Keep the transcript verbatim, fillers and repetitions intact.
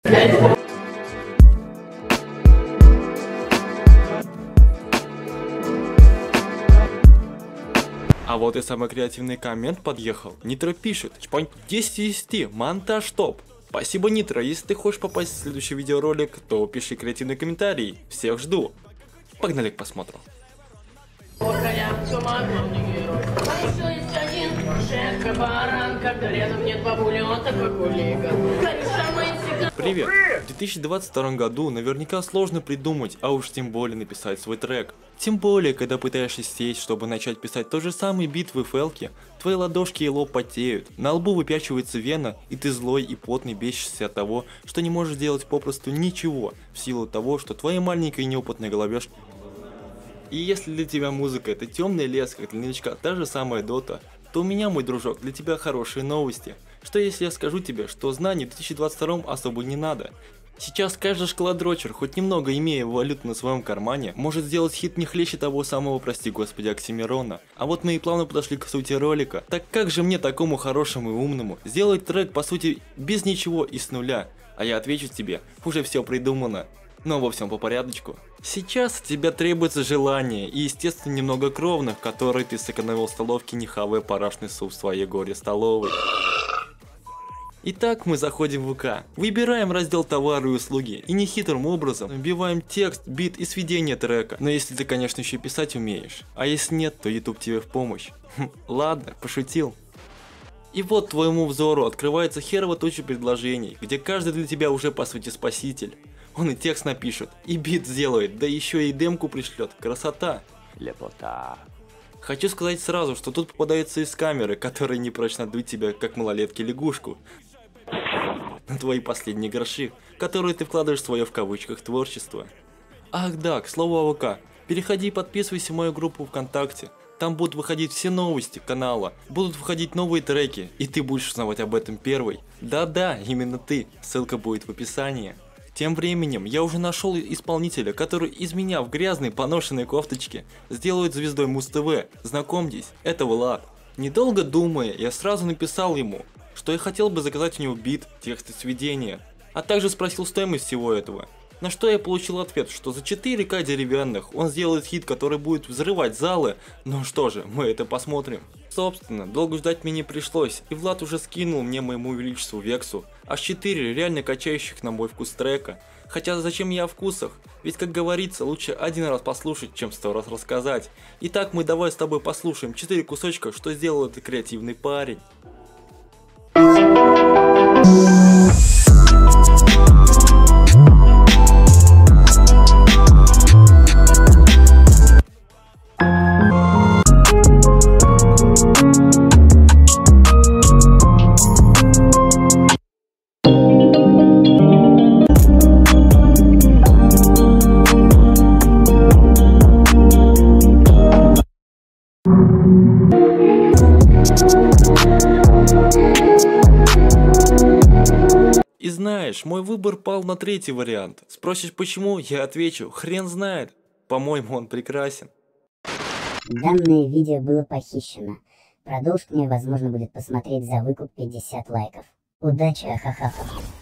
А вот и самый креативный коммент подъехал. Нитро пишет: чпонь десять из десяти, монтаж топ. Спасибо, Нитро. Если ты хочешь попасть в следующий видеоролик, то пиши креативный комментарий. Всех жду. Погнали к просмотру. Привет! В две тысячи двадцать втором году наверняка сложно придумать, а уж тем более написать свой трек. Тем более, когда пытаешься сесть, чтобы начать писать тот же самый бит в эф эл-ке, твои ладошки и лоб потеют, на лбу выпячивается вена, и ты злой и потный бесишься от того, что не можешь делать попросту ничего, в силу того, что твоей маленькой неопытной головешки. И если для тебя музыка это темный лес, как для новичка та же самая дота, то у меня, мой дружок, для тебя хорошие новости. Что если я скажу тебе, что знаний в две тысячи двадцать втором особо не надо? Сейчас каждый школа-дрочер, хоть немного имея валюту на своем кармане, может сделать хит не хлеще того самого, прости господи, Оксимирона. А вот мы и плавно подошли к сути ролика. Так как же мне, такому хорошему и умному, сделать трек по сути без ничего и с нуля? А я отвечу тебе, уже все придумано. Но во всем по порядочку. Сейчас от тебя требуется желание и, естественно, немного кровных, которые ты сэкономил в столовке, не хавая парашный суп в своей горе-столовой. Итак, мы заходим в ВК, выбираем раздел товары и услуги и нехитрым образом вбиваем текст, бит и сведение трека. Но если ты, конечно, еще писать умеешь. А если нет, то YouTube тебе в помощь. Хм, ладно, пошутил. И вот твоему взору открывается херово туча предложений, где каждый для тебя уже по сути спаситель. Он и текст напишет, и бит сделает, да еще и демку пришлет. Красота. Лепота. Хочу сказать сразу, что тут попадаются из камеры, которые не прочь надуть тебя, как малолетки лягушку. На твои последние гроши, которые ты вкладываешь в свое в кавычках творчество. Ах да, к слову о ВК. Переходи и подписывайся в мою группу ВКонтакте. Там будут выходить все новости канала, будут выходить новые треки, и ты будешь узнавать об этом первый. Да-да, именно ты, ссылка будет в описании. Тем временем я уже нашел исполнителя, который из меня в грязной поношенной кофточке сделает звездой Муз-ТВ. Знакомьтесь, это Влад. Недолго думая, я сразу написал ему, что я хотел бы заказать у него бит, текст и сведения, а также спросил стоимость всего этого. На что я получил ответ, что за четыре ка деревянных он сделает хит, который будет взрывать залы. Ну что же, мы это посмотрим. Собственно, долго ждать мне не пришлось, и Влад уже скинул мне, моему величеству Вексу, аж четыре реально качающих на мой вкус трека. Хотя зачем я о вкусах? Ведь, как говорится, лучше один раз послушать, чем сто раз рассказать. Итак, мы давай с тобой послушаем четыре кусочка, что сделал этот креативный парень. И знаешь, мой выбор пал на третий вариант. Спросишь почему, я отвечу, хрен знает. По-моему, он прекрасен. Данное видео было похищено. Продолжить мне возможно будет посмотреть за выкуп пятьдесят лайков. Удачи, ахахаха.